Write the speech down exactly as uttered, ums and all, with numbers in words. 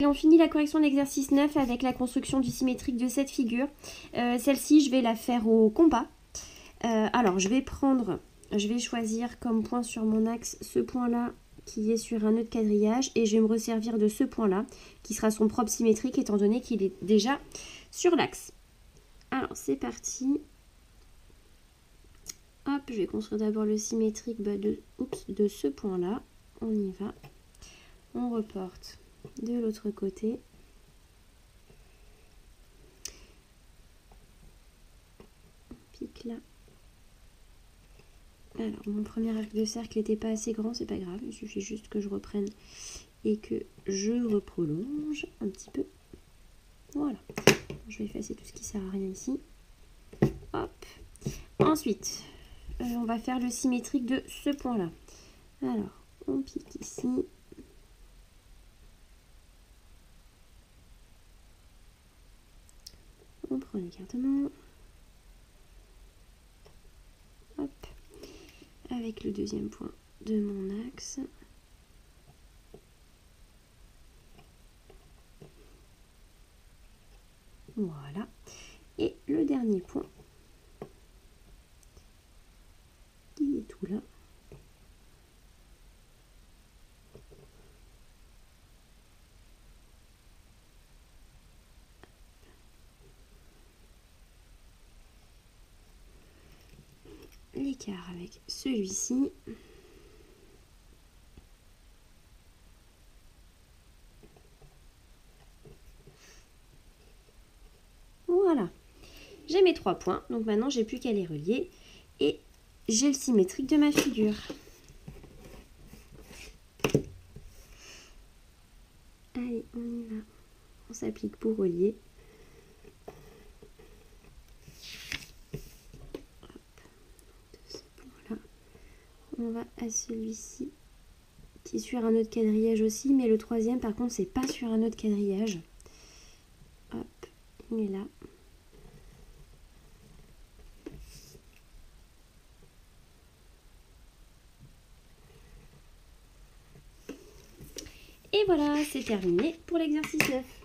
Et on finit la correction de l'exercice neuf avec la construction du symétrique de cette figure. Euh, Celle-ci, je vais la faire au compas. Euh, alors, je vais prendre, je vais choisir comme point sur mon axe ce point-là qui est sur un nœud de quadrillage et je vais me resservir de ce point-là qui sera son propre symétrique étant donné qu'il est déjà sur l'axe. Alors, c'est parti. Hop, je vais construire d'abord le symétrique bah, de, oups, de ce point-là. On y va. On reporte de l'autre côté. On pique là. Alors, mon premier arc de cercle n'était pas assez grand, c'est pas grave. Il suffit juste que je reprenne et que je reprolonge un petit peu. Voilà. Je vais effacer tout ce qui sert à rien ici. Hop. Ensuite, euh, on va faire le symétrique de ce point-là. Alors, on pique ici. On prend l'écartement. Hop. Avec le deuxième point de mon axe. Voilà. Et le dernier point qui est tout là. L'écart avec celui-ci. Voilà. J'ai mes trois points. Donc maintenant, j'ai plus qu'à les relier. Et j'ai le symétrique de ma figure. Allez, on y va. On s'applique pour relier. On va à celui-ci qui est sur un autre quadrillage aussi, mais le troisième par contre c'est pas sur un autre quadrillage. Hop, il est là. Et voilà, c'est terminé pour l'exercice neuf.